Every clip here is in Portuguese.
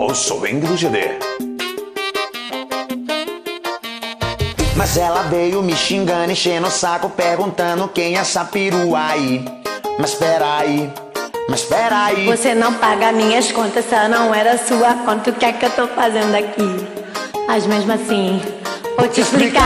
o swing do GD. Mas ela veio me xingando, enchendo o saco, perguntando quem é essa perua aí. Mas peraí, Você não paga minhas contas, essa não era sua conta. O que é que eu tô fazendo aqui? Mas mesmo assim, vou te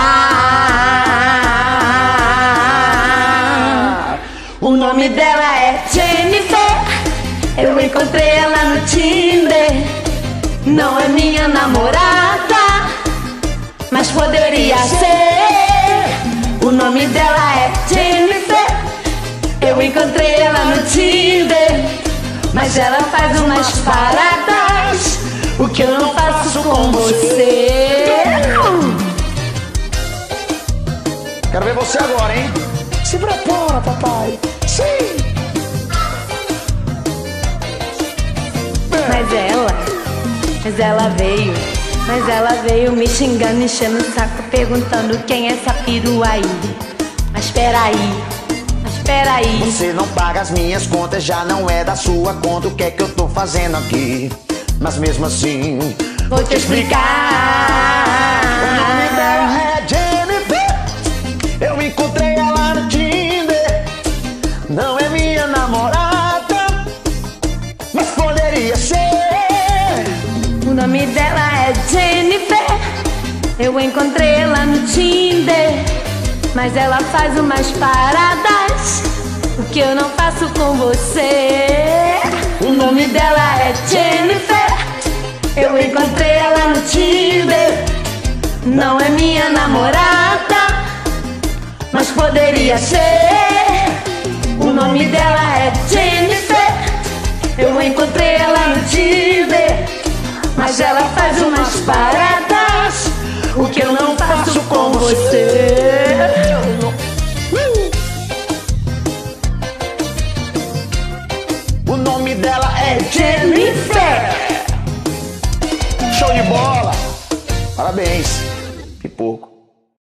explicar. O nome dela é Jennifer. Eu encontrei ela no Tinder. Não é minha namorada, mas poderia ser. O nome dela é Jennifer. Eu encontrei ela no Tinder, mas ela faz umas paradas, o que eu não faço com você. Quero ver você agora, hein? Se prepara, papai. Sim! Mas ela veio me xingando, enchendo o saco, perguntando quem é essa perua aí. Mas peraí. Você não paga as minhas contas, já não é da sua conta. O que é que eu tô fazendo aqui? Mas mesmo assim, vou te explicar. O nome dela é Jennifer. Eu encontrei ela no Tinder. Não é minha namorada, mas poderia ser. O nome dela é Jennifer. Eu encontrei ela no Tinder, mas ela faz umas paradas, o que eu não faço com você. O nome dela é Jennifer. Eu encontrei ela no Tinder. Não é minha namorada, mas poderia ser. O nome dela é Jennifer. Eu encontrei ela no Tinder, mas ela faz umas paradas, o que eu não faço com você. O nome dela é Jennifer. Show de bola. Parabéns.